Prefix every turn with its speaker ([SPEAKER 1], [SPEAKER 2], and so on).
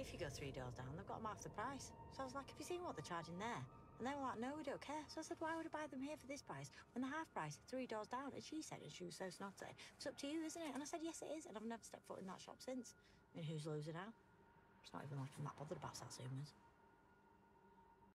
[SPEAKER 1] if you go 3 doors down, they've got them half the price. So I was like, have you seen what they're charging there? And they were like, no, we don't care. So I said, why would I buy them here for this price when they're half price, 3 doors down? And she said, and she was so snotty, it's up to you, isn't it? And I said, yes, it is. And I've never stepped foot in that shop since. I mean, who's losing out? It's not even like I'm that bothered about Satsumas.